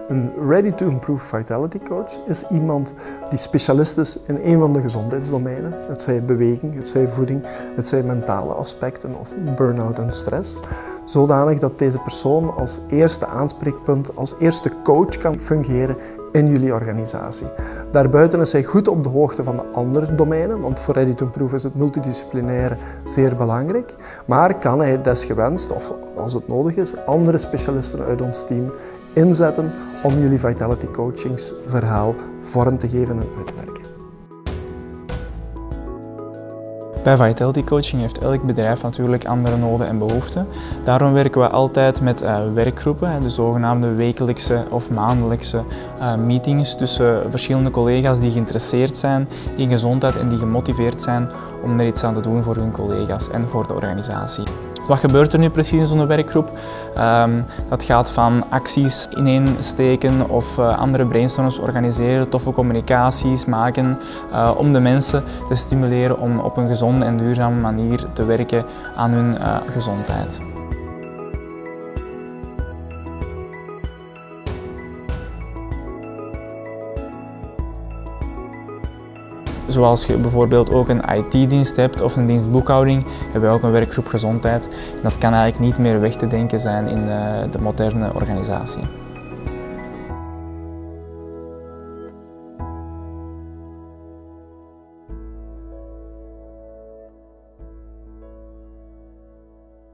Een Ready to Improve Vitality Coach is iemand die specialist is in een van de gezondheidsdomeinen. Het zij beweging, het zij voeding, het zij mentale aspecten of burn-out en stress. Zodanig dat deze persoon als eerste aanspreekpunt, als eerste coach kan fungeren in jullie organisatie. Daarbuiten is hij goed op de hoogte van de andere domeinen, want voor Ready to Improve is het multidisciplinaire zeer belangrijk. Maar kan hij desgewenst, of als het nodig is, andere specialisten uit ons team inzetten om jullie Vitality Coachingsverhaal vorm te geven en uit te werken. Bij Vitality Coaching heeft elk bedrijf natuurlijk andere noden en behoeften. Daarom werken we altijd met werkgroepen, de zogenaamde wekelijkse of maandelijkse meetings tussen verschillende collega's die geïnteresseerd zijn in gezondheid en die gemotiveerd zijn om er iets aan te doen voor hun collega's en voor de organisatie. Wat gebeurt er nu precies in zo'n werkgroep? Dat gaat van acties ineensteken of andere brainstorms organiseren, toffe communicaties maken om de mensen te stimuleren om op een gezonde en duurzame manier te werken aan hun gezondheid. Zoals je bijvoorbeeld ook een IT-dienst hebt of een dienst boekhouding, hebben we ook een werkgroep gezondheid. En dat kan eigenlijk niet meer weg te denken zijn in de moderne organisatie.